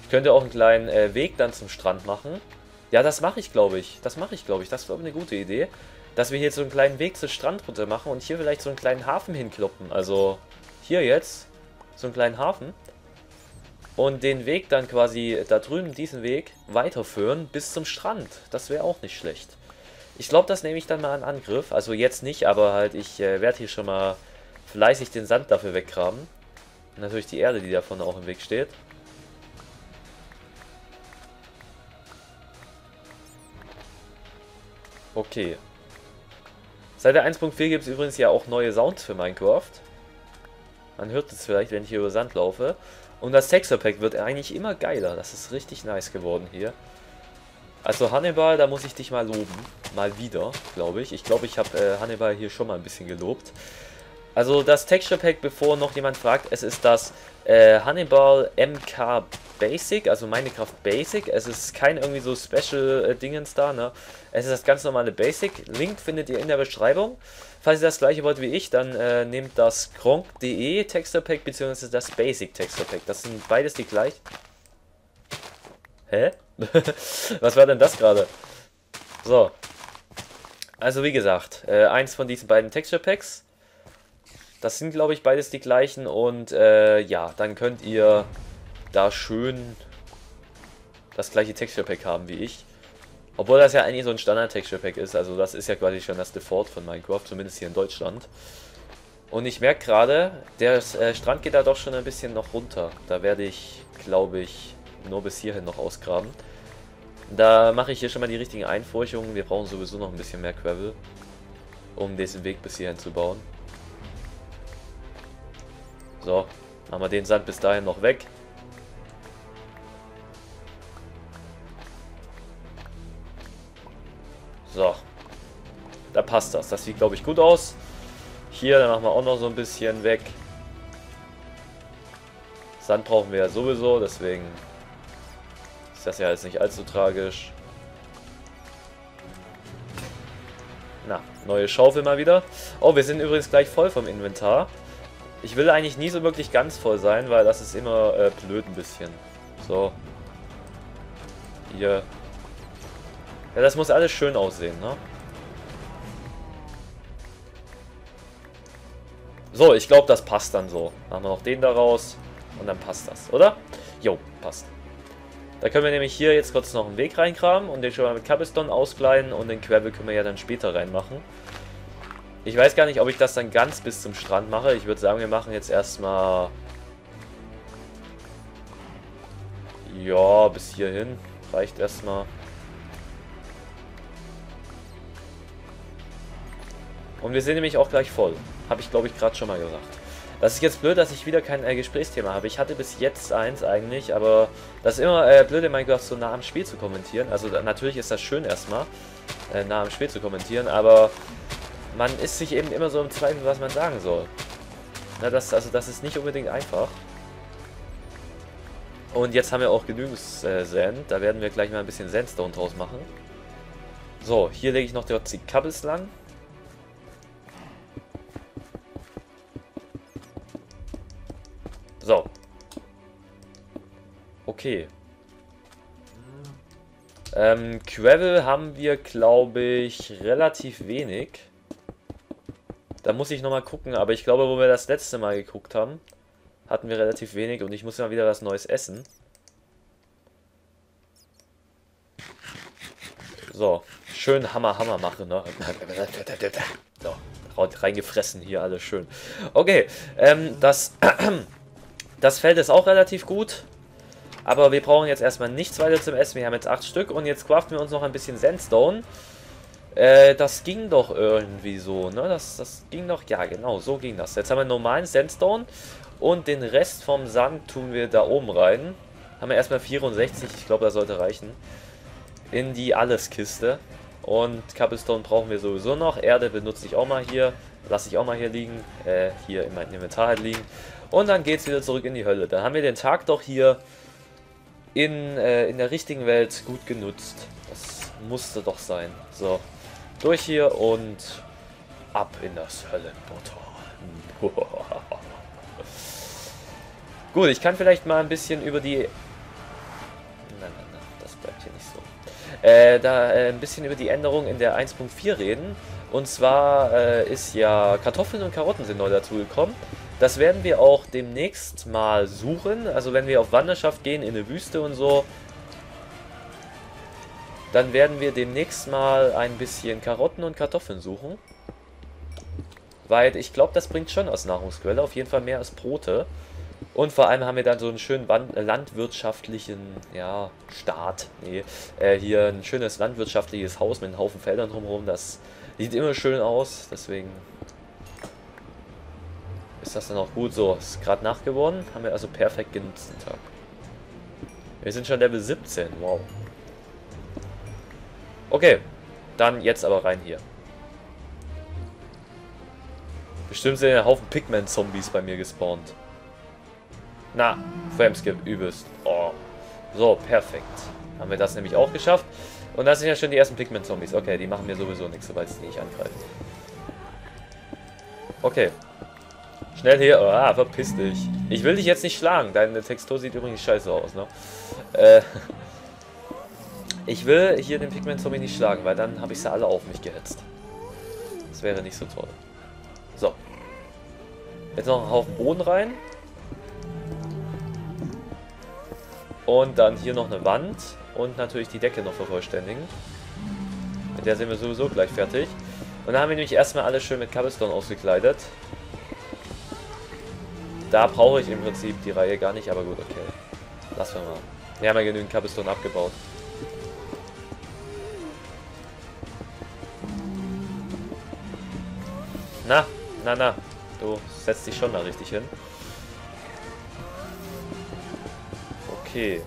Ich könnte auch einen kleinen Weg dann zum Strand machen. Ja, das mache ich, glaube ich. Das mache ich, glaube ich. Das wäre eine gute Idee. Dass wir hier so einen kleinen Weg zum Strand runter machen und hier vielleicht so einen kleinen Hafen hinkloppen. Also hier jetzt so einen kleinen Hafen. Und den Weg dann quasi da drüben, diesen Weg, weiterführen bis zum Strand. Das wäre auch nicht schlecht. Ich glaube, das nehme ich dann mal in Angriff. Also jetzt nicht, aber halt ich werde hier schon mal fleißig den Sand dafür weggraben. Und natürlich die Erde, die davon auch im Weg steht. Okay. Seit der 1.4 gibt es übrigens ja auch neue Sounds für Minecraft. Man hört es vielleicht, wenn ich hier über Sand laufe. Und das Texture Pack wird eigentlich immer geiler. Das ist richtig nice geworden hier. Also Hannibal, da muss ich dich mal loben. Mal wieder, glaube ich. Ich glaube, ich habe Hannibal hier schon mal ein bisschen gelobt. Also das Texture Pack, bevor noch jemand fragt, es ist das Hannibal MK Basic, also Minecraft Basic. Es ist kein irgendwie so Special Dingens da, ne? Es ist das ganz normale Basic. Link findet ihr in der Beschreibung. Falls ihr das gleiche wollt wie ich, dann nehmt das Gronk.de Texture Pack bzw. das Basic Texture Pack. Das sind beides die gleich. Hä? Was war denn das gerade? So. Also wie gesagt, eins von diesen beiden Texture Packs. Das sind, glaube ich, beides die gleichen und ja, dann könnt ihr da schön das gleiche Texture Pack haben wie ich. Obwohl das ja eigentlich so ein Standard Texture Pack ist, also das ist ja quasi schon das Default von Minecraft, zumindest hier in Deutschland. Und ich merke gerade, der Strand geht da doch schon ein bisschen noch runter. Da werde ich, glaube ich, nur bis hierhin noch ausgraben. Da mache ich hier schon mal die richtigen Einfurchungen. Wir brauchen sowieso noch ein bisschen mehr Gravel, um diesen Weg bis hierhin zu bauen. So, machen wir den Sand bis dahin noch weg. So, da passt das. Das sieht, glaube ich, gut aus. Hier, dann machen wir auch noch so ein bisschen weg. Sand brauchen wir ja sowieso, deswegen ist das ja jetzt nicht allzu tragisch. Na, neue Schaufel mal wieder. Oh, wir sind übrigens gleich voll vom Inventar. Ich will eigentlich nie so wirklich ganz voll sein, weil das ist immer blöd ein bisschen. So. Hier. Ja, das muss alles schön aussehen, ne? So, ich glaube, das passt dann so. Machen wir noch den daraus und dann passt das, oder? Jo, passt. Da können wir nämlich hier jetzt kurz noch einen Weg reingraben und den schon mal mit Cobblestone auskleiden und den Gravel können wir ja dann später reinmachen. Ich weiß gar nicht, ob ich das dann ganz bis zum Strand mache. Ich würde sagen, wir machen jetzt erstmal... Ja, bis hierhin. Reicht erstmal. Und wir sind nämlich auch gleich voll. Habe ich, glaube ich, gerade schon mal gesagt. Das ist jetzt blöd, dass ich wieder kein Gesprächsthema habe. Ich hatte bis jetzt eins eigentlich, aber das ist immer blöd, in Minecraft so nah am Spiel zu kommentieren. Also natürlich ist das schön erstmal, nah am Spiel zu kommentieren, aber man ist sich eben immer so im Zweifel, was man sagen soll. Na, das ist nicht unbedingt einfach. Und jetzt haben wir auch genügend Sand. Da werden wir gleich mal ein bisschen Sandstone draus machen. So, hier lege ich noch die Cobbles lang. So. Okay. Gravel haben wir, glaube ich, relativ wenig. Da muss ich nochmal gucken, aber ich glaube, wo wir das letzte Mal geguckt haben, hatten wir relativ wenig und ich muss mal wieder was Neues essen. So, schön Hammer machen, ne? So, reingefressen hier, alles schön. Okay, das Feld ist auch relativ gut. Aber wir brauchen jetzt erstmal nichts weiter zum Essen. Wir haben jetzt 8 Stück und jetzt craften wir uns noch ein bisschen Sandstone. Das ging doch irgendwie so, ne? Das ging doch, ja genau, so ging das. Jetzt haben wir normalen Sandstone und den Rest vom Sand tun wir da oben rein. Haben wir erstmal 64, ich glaube, das sollte reichen. In die Alles-Kiste. Und Cobblestone brauchen wir sowieso noch. Erde benutze ich auch mal hier. Lasse ich auch mal hier liegen. Hier in meinem Inventar halt liegen. Und dann geht es wieder zurück in die Hölle. Dann haben wir den Tag doch hier in der richtigen Welt gut genutzt. Das musste doch sein. So, durch hier und ab in das Höllenportal. Gut, ich kann vielleicht mal ein bisschen über die ein bisschen über die Änderung in der 1.4 reden. Und zwar ist ja Kartoffeln und Karotten sind neu dazugekommen. Das werden wir auch demnächst mal suchen. Also wenn wir auf Wanderschaft gehen in eine Wüste und so, dann werden wir demnächst mal ein bisschen Karotten und Kartoffeln suchen. Weil ich glaube, das bringt schon als Nahrungsquelle. Auf jeden Fall mehr als Brote. Und vor allem haben wir dann so einen schönen landwirtschaftlichen, ja, Staat. Nee, hier ein schönes landwirtschaftliches Haus mit einem Haufen Feldern drumherum. Das sieht immer schön aus. Deswegen ist das dann auch gut so. Ist gerade Nacht geworden. Haben wir also perfekt genutzt den Tag. Wir sind schon Level 17. Wow. Okay. Dann jetzt aber rein hier. Bestimmt sind ein Haufen Pigment-Zombies bei mir gespawnt. Na, Frameskip, übelst. Oh. So, perfekt. Haben wir das nämlich auch geschafft. Und das sind ja schon die ersten Pigment-Zombies. Okay, die machen mir sowieso nichts, sobald sie nicht angreifen. Okay. Schnell hier. Ah, verpiss dich. Ich will dich jetzt nicht schlagen. Deine Textur sieht übrigens scheiße aus, ne? Ich will hier den Pigment-Zombie nicht schlagen, weil dann habe ich sie alle auf mich gehetzt. Das wäre nicht so toll. So. Jetzt noch einen Haufen Boden rein. Und dann hier noch eine Wand. Und natürlich die Decke noch vervollständigen. Mit der sind wir sowieso gleich fertig. Und dann haben wir nämlich erstmal alles schön mit Cobblestone ausgekleidet. Da brauche ich im Prinzip die Reihe gar nicht, aber gut, okay. Lassen wir mal. Wir haben ja genügend Cobblestone abgebaut. Na. Du setzt dich schon da richtig hin. Okay.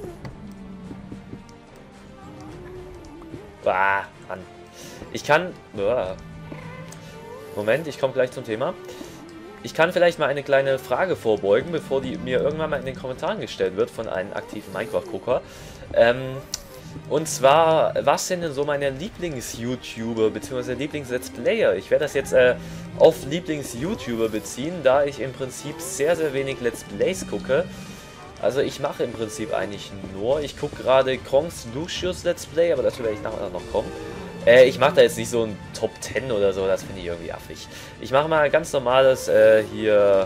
Ah, Mann. Ich kann... Moment, ich komme gleich zum Thema. Ich kann vielleicht mal eine kleine Frage vorbeugen, bevor die mir irgendwann mal in den Kommentaren gestellt wird von einem aktiven Minecraft-Gucker. Und zwar, was sind denn so meine Lieblings-YouTuber bzw. Lieblings-Let's Player? Ich werde das jetzt auf Lieblings-YouTuber beziehen, da ich im Prinzip sehr, sehr wenig Let's Plays gucke. Also ich mache im Prinzip eigentlich nur, ich gucke gerade Kronks Lucius Let's Play, aber dazu werde ich nachher noch kommen. Ich mache da jetzt nicht so ein Top 10 oder so, das finde ich irgendwie affig. Ich mache mal ganz normales, wer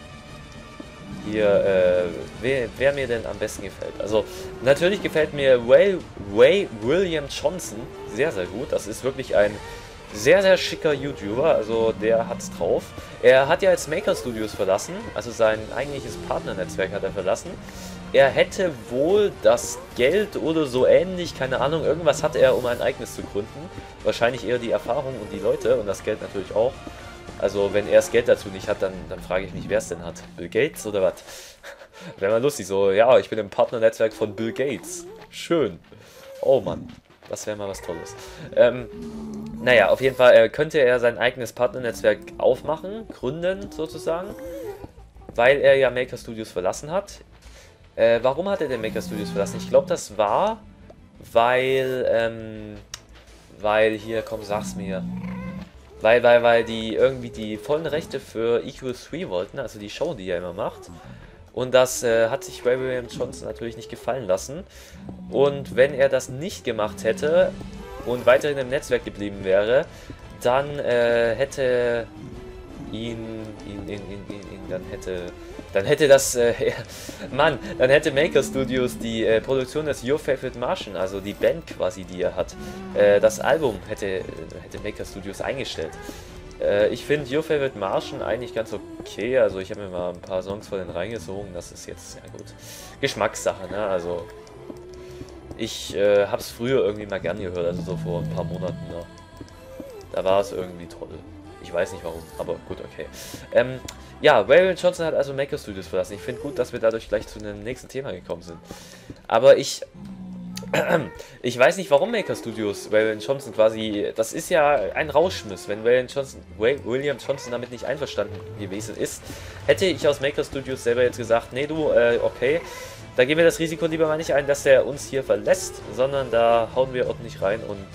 mir denn am besten gefällt. Also, natürlich gefällt mir Ray William Johnson sehr, sehr gut. Das ist wirklich ein sehr, sehr schicker YouTuber, also der hat's drauf. Er hat ja jetzt Maker Studios verlassen, also sein eigentliches Partnernetzwerk hat er verlassen. Er hätte wohl das Geld oder so ähnlich, keine Ahnung, irgendwas hat er, um ein eigenes zu gründen. Wahrscheinlich eher die Erfahrung und die Leute und das Geld natürlich auch. Also wenn er das Geld dazu nicht hat, dann frage ich mich, wer es denn hat. Bill Gates oder was? Wäre mal lustig, so, ja, ich bin im Partnernetzwerk von Bill Gates. Schön. Oh Mann, das wäre mal was Tolles. Naja, auf jeden Fall könnte er sein eigenes Partnernetzwerk aufmachen, gründen sozusagen, weil er ja Maker Studios verlassen hat. Warum hat er den Maker Studios verlassen? Ich glaube, das war, weil hier, komm, sag's mir. Weil die irgendwie die vollen Rechte für EQ3 wollten, also die Show, die er immer macht. Und das hat sich Ray William Johnson natürlich nicht gefallen lassen. Und wenn er das nicht gemacht hätte und weiterhin im Netzwerk geblieben wäre, dann hätte dann hätte Maker Studios die Produktion des Your Favorite Martian, also die Band quasi, die er hat, das Album hätte Maker Studios eingestellt. Ich finde Your Favorite Martian eigentlich ganz okay, also ich habe mir mal ein paar Songs von denen reingezogen, das ist jetzt, ja gut, Geschmackssache, ne, also ich habe es früher irgendwie mal gern gehört, also so vor ein paar Monaten, ne? Da war es irgendwie toll. Ich weiß nicht warum, aber gut, okay. Ja, Ray William Johnson hat also Maker Studios verlassen. Ich finde gut, dass wir dadurch gleich zu einem nächsten Thema gekommen sind. Aber ich weiß nicht, warum Maker Studios Ray William Johnson quasi... Das ist ja ein Rauschmiss. Wenn Ray William Johnson damit nicht einverstanden gewesen ist, hätte ich aus Maker Studios selber jetzt gesagt, nee du, okay, da gehen wir das Risiko lieber mal nicht ein, dass er uns hier verlässt, sondern da hauen wir ordentlich rein und...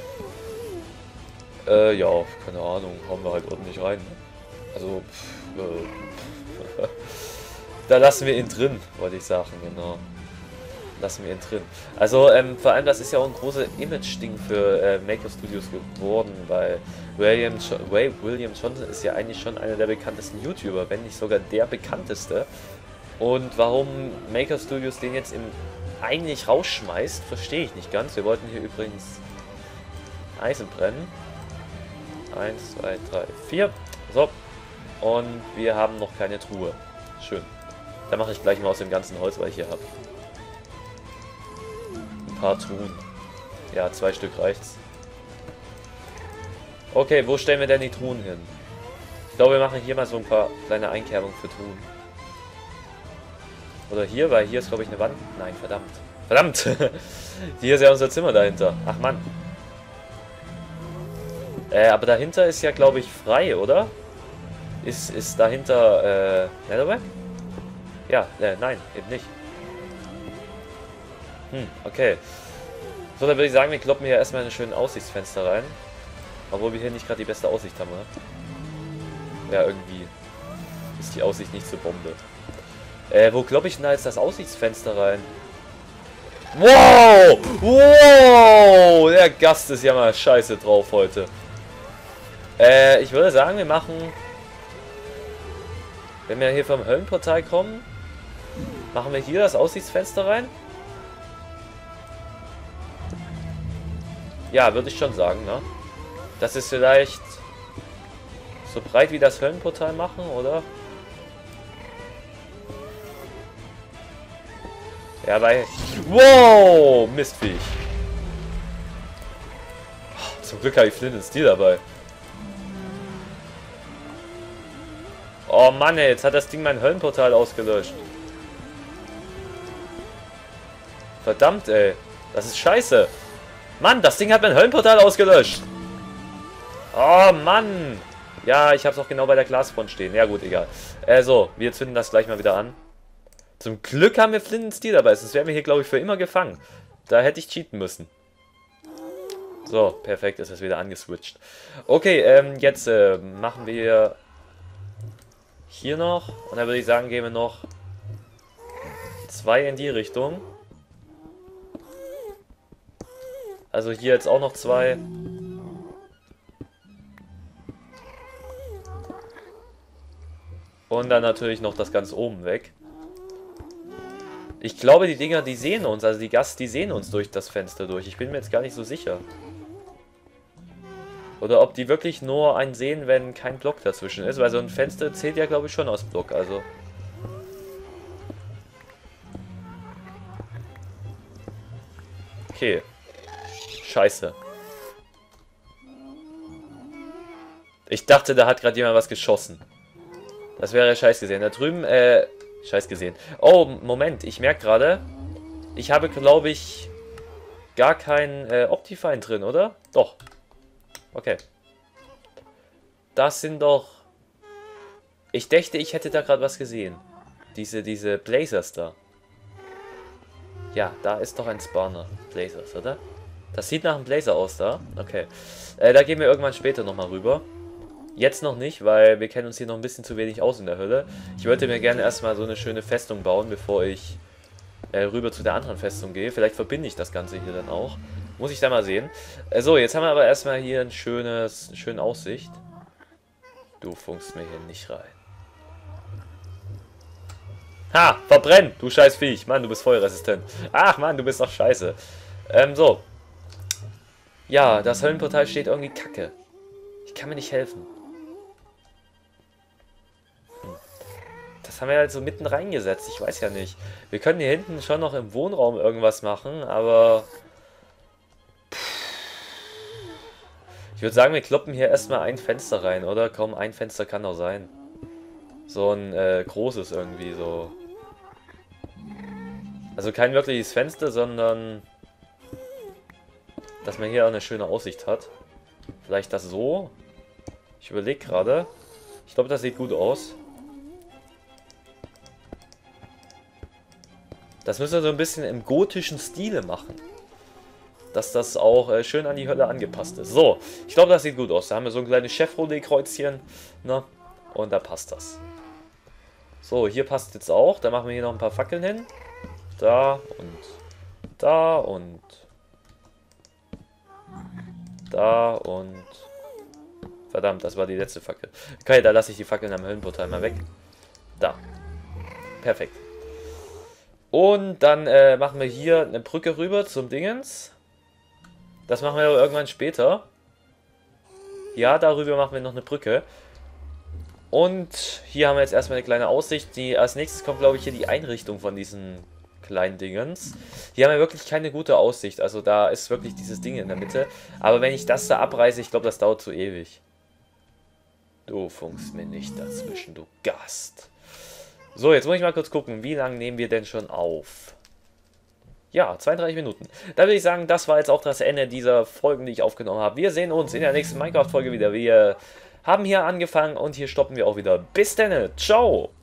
ja, keine Ahnung, hauen wir halt ordentlich rein. Also, da lassen wir ihn drin, wollte ich sagen, genau. lassen wir ihn drin. Also, vor allem, das ist ja auch ein großes Image-Ding für Maker Studios geworden, weil William Johnson ist ja eigentlich schon einer der bekanntesten YouTuber, wenn nicht sogar der bekannteste. Und warum Maker Studios den jetzt eigentlich rausschmeißt, verstehe ich nicht ganz. Wir wollten hier übrigens Eisen brennen. 1, 2, 3, 4. So. Und wir haben noch keine Truhe. Schön. Da mache ich gleich mal aus dem ganzen Holz, was ich hier habe. Ein paar Truhen. Ja, 2 Stück reicht's. Okay, wo stellen wir denn die Truhen hin? Ich glaube, wir machen hier mal so ein paar kleine Einkerbungen für Truhen. Oder hier, weil hier ist, glaube ich, eine Wand. Nein, verdammt. Verdammt! Hier ist ja unser Zimmer dahinter. Ach, Mann. Aber dahinter ist ja, glaube ich, frei, oder? Ist dahinter, Netherrack? Ja, nein, eben nicht. Okay. So, dann würde ich sagen, wir kloppen hier erstmal eine schöne Aussichtsfenster rein. Obwohl wir hier nicht gerade die beste Aussicht haben, oder? Ja, irgendwie ist die Aussicht nicht so Bombe. Wo kloppe ich denn da jetzt das Aussichtsfenster rein? Wow! Wow! Der Gast ist ja mal scheiße drauf heute. Ich würde sagen, wir machen... Wenn wir hier vom Höllenportal kommen, machen wir hier das Aussichtsfenster rein. Ja, würde ich schon sagen, ne? Das ist vielleicht so breit wie das Höllenportal machen, oder? Ja, bei... Wow! Mistviech. Zum Glück habe ich Flint und Steel dabei. Oh Mann, ey, jetzt hat das Ding mein Höllenportal ausgelöscht. Verdammt, ey. Das ist scheiße. Mann, das Ding hat mein Höllenportal ausgelöscht. Oh Mann. Ja, ich habe es auch genau bei der Glasfront stehen. Ja gut, egal. So, wir zünden das gleich mal wieder an. Zum Glück haben wir Flint und Steel dabei. Sonst wären wir hier, glaube ich, für immer gefangen. Da hätte ich cheaten müssen. So, perfekt, ist es wieder angeswitcht. Okay, jetzt machen wir hier noch. Und dann würde ich sagen, gehen wir noch 2 in die Richtung. Also hier jetzt auch noch 2. Und dann natürlich noch das ganz oben weg. Ich glaube, die Dinger, die sehen uns, also die Gast, die sehen uns durch das Fenster durch. Ich bin mir jetzt gar nicht so sicher. Oder ob die wirklich nur einen sehen, wenn kein Block dazwischen ist, weil so ein Fenster zählt ja, glaube ich, schon aus Block, also... Okay. Scheiße. Ich dachte, da hat gerade jemand was geschossen. Das wäre scheiß gesehen. Da drüben, scheiß gesehen. Oh, Moment, ich merke gerade, ich habe, glaube ich, gar kein Optifine drin, oder? Doch. Okay. Das sind doch... Ich dachte, ich hätte da gerade was gesehen. Diese Blazers da. Ja, da ist doch ein Spawner. Blazers, oder? Das sieht nach einem Blazer aus da. Okay. Da gehen wir irgendwann später nochmal rüber. Jetzt noch nicht, weil wir kennen uns hier noch ein bisschen zu wenig aus in der Hölle. Ich wollte mir gerne erstmal so eine schöne Festung bauen, bevor ich rüber zu der anderen Festung gehe. Vielleicht verbinde ich das Ganze hier dann auch. Muss ich da mal sehen. So, jetzt haben wir aber erstmal hier eine schöne Aussicht. Du funkst mir hier nicht rein. Ha! Verbrenn! Du scheiß Viech! Mann, du bist feuerresistent. Ach Mann, du bist doch scheiße. So. Ja, das Höllenportal steht irgendwie kacke. Ich kann mir nicht helfen. Das haben wir halt so mitten reingesetzt. Ich weiß ja nicht. Wir können hier hinten schon noch im Wohnraum irgendwas machen, aber... Ich würde sagen, wir kloppen hier erstmal ein Fenster rein, oder? Komm, ein Fenster kann doch sein. So ein großes irgendwie, so. Also kein wirkliches Fenster, sondern... dass man hier auch eine schöne Aussicht hat. Vielleicht das so. Ich überlege gerade. Ich glaube, das sieht gut aus. Das müssen wir so ein bisschen im gotischen Stile machen. Dass das auch schön an die Hölle angepasst ist. So, ich glaube, das sieht gut aus. Da haben wir so ein kleines Chevrolet-Kreuzchen. Ne? Und da passt das. So, hier passt jetzt auch. Da machen wir hier noch ein paar Fackeln hin. Da und da und da und... Verdammt, das war die letzte Fackel. Okay, da lasse ich die Fackeln am Höllenportal mal weg. Da. Perfekt. Und dann machen wir hier eine Brücke rüber zum Dingens. Das machen wir aber irgendwann später. Ja, darüber machen wir noch eine Brücke. Und hier haben wir jetzt erstmal eine kleine Aussicht. Als nächstes kommt, glaube ich, hier die Einrichtung von diesen kleinen Dingens. Hier haben wir wirklich keine gute Aussicht. Also da ist wirklich dieses Ding in der Mitte. Aber wenn ich das da abreiße, ich glaube, das dauert zu ewig. Du funkst mir nicht dazwischen, du Gast. So, jetzt muss ich mal kurz gucken, wie lange nehmen wir denn schon auf? Ja, 32 Minuten. Da würde ich sagen, das war jetzt auch das Ende dieser Folgen, die ich aufgenommen habe. Wir sehen uns in der nächsten Minecraft-Folge wieder. Wir haben hier angefangen und hier stoppen wir auch wieder. Bis dann, ciao!